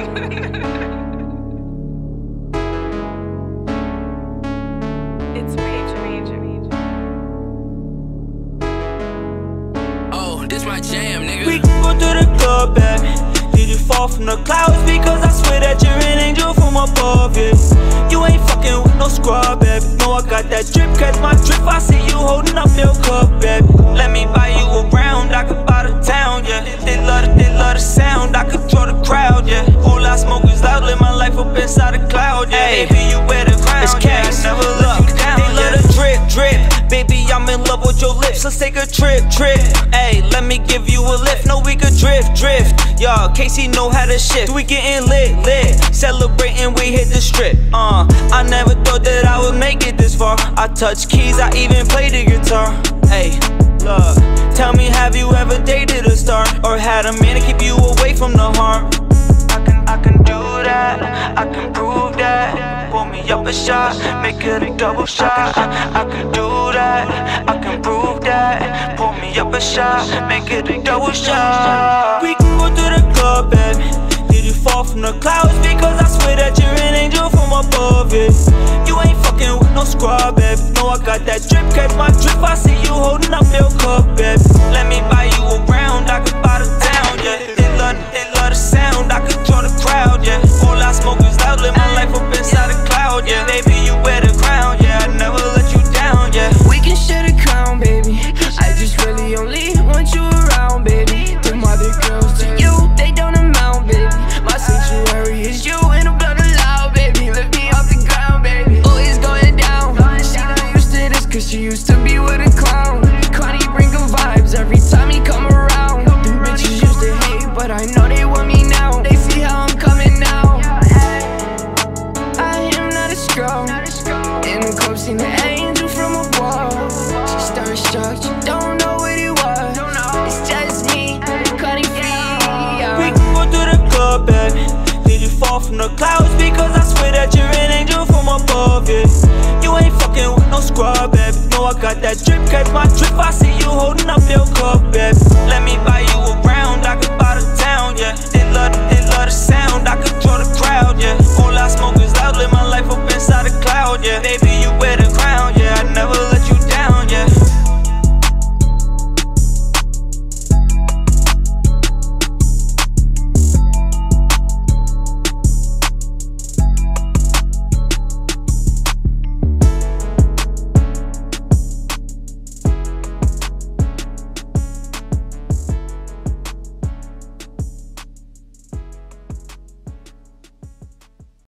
It's major. Oh, this my jam, nigga. We can go to the club, baby. Did you fall from the clouds? Because I swear that you're an angel from above, yeah. You ain't fucking with no scrub, baby. No, I got that drip, catch my drip. I see you holding up your cup, baby. Let me buy you a round, I could buy the town, yeah. They love the sound, I could draw the crowd, yeah. Whole lot smokers loud, live my life up inside a cloud, yeah. Hey, baby, you wear the crown, it's case. Yeah, I never let you down, they love the drip. Baby, I'm in love with your lips, let's take a trip. Hey, let me give you a lift, no, we could drift. Y'all, Casey know how to shift, we getting lit. Celebrating, we hit the strip. I never thought that I would make it this far. I touch keys, I even play the guitar. Hey, look, tell me, have you ever dated a star? Or had a man to keep you away from the harm? I can do that, I can prove that. Pull me up a shot, make it a double shot. I can do that, I can prove that. Pull me up a shot, make it a double shot. We can go to the club, baby. Did you fall from the clouds? Because I swear that you're an angel from above, yeah. You ain't fucking with no scrub, baby. No, I got that drip, catch my drip. I see you holding up your cup, baby. Let me buy you a round, I could buy the town, yeah. They love the sound, I could draw the crowd, yeah. All I smoke is loud, live my life up inside a cloud, yeah. Baby, you wear the crown, yeah. I never let you down, yeah. We can share the crown, baby. I just really only want you around, baby. Them other girls to you, they don't amount, baby. My sanctuary is you and the blood allowed, baby. Lift me off the ground, baby. Always going down. She not used to this, cause she used to be with a clown. Connie bring them vibes every time he come around. Them bitches used to hate, but I know they want me now. They see how I'm coming now. I am not a scroll. In the club, seen the angel from above. She starstruck, she don't know what it was. It's just me, Connie free. We can go to the club, baby. Did you fall from the clouds? Because I swear that you're an angel from above, yeah. You ain't fucking with no scrub, baby. No, I got that drip, catch my drip. I see you holding up your cup, baby. Let me buy you a